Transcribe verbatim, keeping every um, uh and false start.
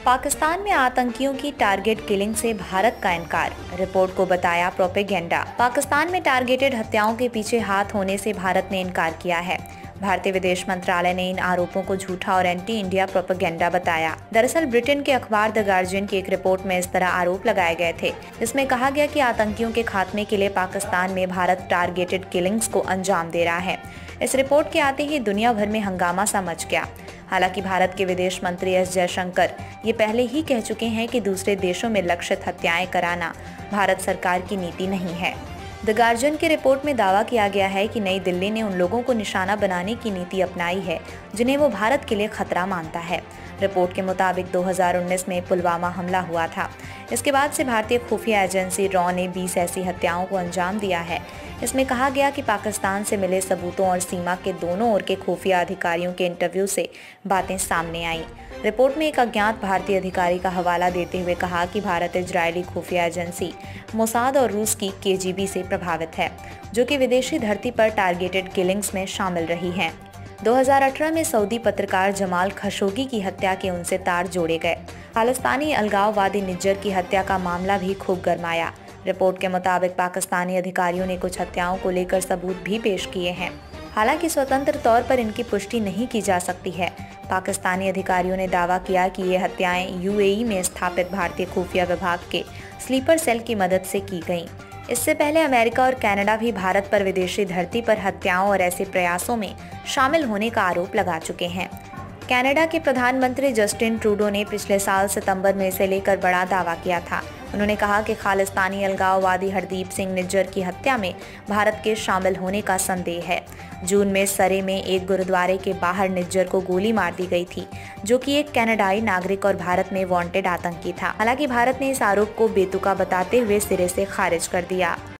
पाकिस्तान में आतंकियों की टारगेट किलिंग से भारत का इनकार, रिपोर्ट को बताया प्रोपेगेंडा। पाकिस्तान में टारगेटेड हत्याओं के पीछे हाथ होने से भारत ने इनकार किया है। भारतीय विदेश मंत्रालय ने इन आरोपों को झूठा और एंटी इंडिया प्रोपेगेंडा बताया। दरअसल ब्रिटेन के अखबार द गार्जियन की एक रिपोर्ट में इस तरह आरोप लगाए गए थे, जिसमें कहा गया कि आतंकियों के खात्मे के लिए पाकिस्तान में भारत टारगेटेड किलिंग्स को अंजाम दे रहा है। इस रिपोर्ट के आते ही दुनिया भर में हंगामा सा मच गया। हालांकि भारत के विदेश मंत्री एस जयशंकर ये पहले ही कह चुके हैं कि दूसरे देशों में लक्षित हत्याएं कराना भारत सरकार की नीति नहीं है। द गार्जियन की रिपोर्ट में दावा किया गया है कि नई दिल्ली ने उन लोगों को निशाना बनाने की नीति अपनाई है जिन्हें वो भारत के लिए खतरा मानता है। रिपोर्ट के मुताबिक दो हज़ार उन्नीस में पुलवामा हमला हुआ था। इसके बाद से भारतीय खुफिया एजेंसी रॉ ने बीस ऐसी हत्याओं को अंजाम दिया है। इसमें कहा गया कि पाकिस्तान से मिले सबूतों और सीमा के दोनों ओर के खुफिया अधिकारियों के इंटरव्यू से बातें सामने आईं। रिपोर्ट में एक अज्ञात भारतीय अधिकारी का हवाला देते हुए कहा कि भारत इजरायली खुफिया एजेंसी मोसाद और रूस की के जी बी से प्रभावित है, जो कि विदेशी धरती पर टारगेटेड किलिंग्स में शामिल रही हैं। दो हज़ार अठारह में सऊदी पत्रकार जमाल खशोगी की हत्या के उनसे तार जोड़े गए। खालिस्तानी अलगाववादी निज्जर की हत्या का मामला भी खूब गरमाया। रिपोर्ट के मुताबिक पाकिस्तानी अधिकारियों ने कुछ हत्याओं को लेकर सबूत भी पेश किए हैं। हालांकि स्वतंत्र तौर पर इनकी पुष्टि नहीं की जा सकती है। पाकिस्तानी अधिकारियों ने दावा किया कि ये हत्याएं यू ए ई में स्थापित भारतीय खुफिया विभाग के स्लीपर सेल की मदद से की गईं। इससे पहले अमेरिका और कनाडा भी भारत पर विदेशी धरती पर हत्याओं और ऐसे प्रयासों में शामिल होने का आरोप लगा चुके हैं। कनाडा के प्रधानमंत्री जस्टिन ट्रूडो ने पिछले साल सितंबर में इसे लेकर बड़ा दावा किया था। उन्होंने कहा कि खालिस्तानी अलगाववादी हरदीप सिंह निज्जर की हत्या में भारत के शामिल होने का संदेह है। जून में सरे में एक गुरुद्वारे के बाहर निज्जर को गोली मार दी गई थी, जो कि एक कनाडाई नागरिक और भारत में वांटेड आतंकी था। हालांकि भारत ने इस आरोप को बेतुका बताते हुए सिरे से खारिज कर दिया।